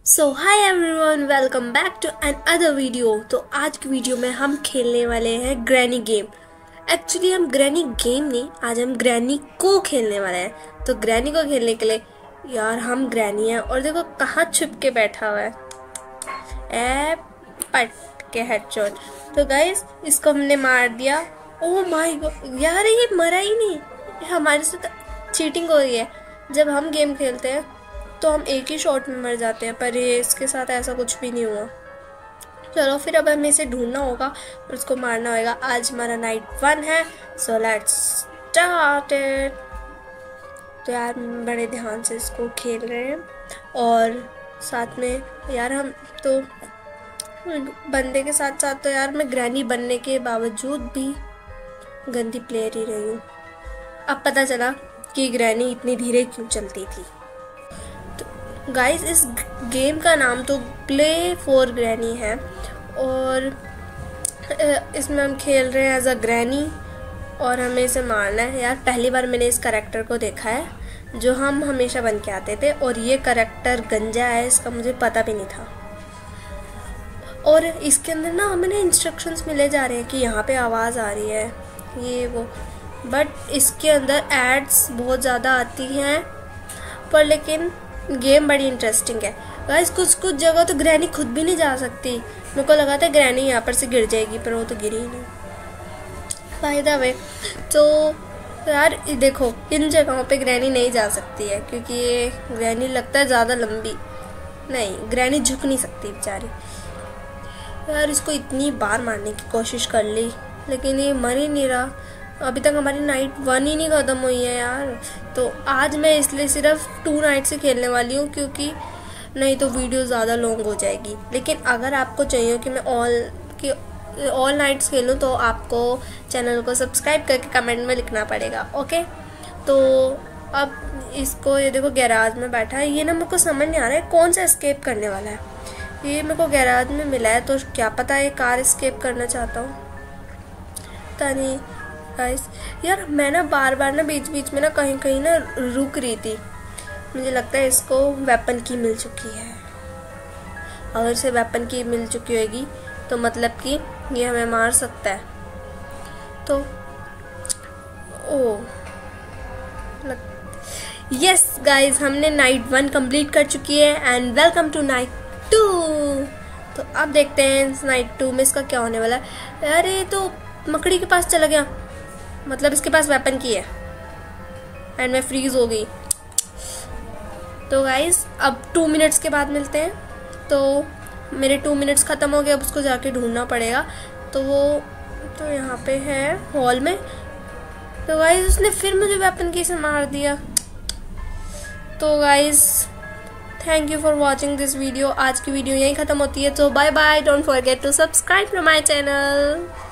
So hi everyone, welcome back to another video. तो आज की वीडियो में हम खेलने वाले हैं ग्रैनी गेम। एक्चुअली हम ग्रैनी गेम नहीं, आज हम ग्रैनी को खेलने वाले हैं। तो ग्रैनी को खेलने के लिए यार हम ग्रैनी हैं और देखो कहाँ छुप के बैठा हुआ है। पट के हेडशॉट। तो गाइस इसको हमने मार दिया। ओह माय गॉड यार, ये मरा ही नहीं। हमारे साथ चीटिंग हो रही है। जब हम गेम खेलते हैं तो हम एक ही शॉट में मर जाते हैं, पर ये इसके साथ ऐसा कुछ भी नहीं हुआ। चलो फिर अब हमें इसे ढूंढना होगा और उसको मारना होगा। आज हमारा नाइट 1 है, सो लेट्स स्टार्ट इट। तो यार बड़े ध्यान से इसको खेल रहे हैं और साथ में यार हम तो बंदे के साथ साथ तो यार मैं ग्रैनी बनने के बावजूद भी गंदी प्लेयर ही रही हूँ। अब पता चला कि ग्रैनी इतनी धीरे क्यों चलती थी। गाइस इस गेम का नाम तो प्ले फॉर ग्रैनी है और इसमें हम खेल रहे हैं एज अ ग्रैनी और हमें इसे मारना है। यार पहली बार मैंने इस करैक्टर को देखा है जो हम हमेशा बन के आते थे, और ये करैक्टर गंजा है, इसका मुझे पता भी नहीं था। और इसके अंदर ना हमें इंस्ट्रक्शंस मिले जा रहे हैं कि यहाँ पे आवाज़ आ रही है ये वो, बट इसके अंदर एड्स बहुत ज़्यादा आती हैं। पर लेकिन गेम बड़ी इंटरेस्टिंग है गाइस। कुछ जगह तो ग्रैनी खुद भी नहीं जा सकती। मेरे को लगा था ग्रैनी यहाँ पर से गिर जाएगी, पर वो तो गिरी ही नहीं। बाय द वे तो यार देखो इन जगहों पे ग्रैनी नहीं जा सकती है क्योंकि ये ग्रैनी लगता है ज़्यादा लंबी। नहीं, ग्रैनी झुक नहीं सकती बेचारी। यार इसको इतनी बार मारने की कोशिश कर ली लेकिन ये मर ही नहीं रहा। अभी तक हमारी नाइट 1 ही नहीं ख़त्म हुई है यार। तो आज मैं इसलिए सिर्फ 2 नाइट से खेलने वाली हूँ क्योंकि नहीं तो वीडियो ज़्यादा लॉन्ग हो जाएगी। लेकिन अगर आपको चाहिए कि मैं ऑल नाइट्स खेलूँ तो आपको चैनल को सब्सक्राइब करके कमेंट में लिखना पड़ेगा, ओके। तो अब इसको ये देखो गैराज में बैठा है। ये ना मेरे को समझ नहीं आ रहा है कौन सा एस्केप करने वाला है। ये मेरे को गैराज में मिला है तो क्या पता ये कार एस्केप करना चाहता हूँ। पता नहीं गाइस यार, मैं ना बार बार ना बीच बीच में ना कहीं ना रुक रही थी। मुझे लगता है इसको वेपन की मिल चुकी है। अगर इसे वेपन की मिल चुकी होगी तो मतलब कि ये हमें मार सकता है। तो यस गाइस, हमने नाइट 1 कंप्लीट कर चुकी है एंड वेलकम टू नाइट 2। तो अब देखते हैं नाइट 2 में इसका क्या होने वाला है। अरे तो मकड़ी के पास चला गया, मतलब इसके पास वेपन की है एंड मैं फ्रीज हो गई। तो गाइस अब 2 मिनट्स के बाद मिलते हैं। तो मेरे 2 मिनट्स ख़त्म हो गए, अब उसको जाके ढूंढना पड़ेगा। तो वो तो यहाँ पे है हॉल में। तो गाइस उसने फिर मुझे वेपन की से मार दिया। तो guys thank you for watching this video. आज की वीडियो यहीं ख़त्म होती है। तो bye bye, don't forget to subscribe to my channel.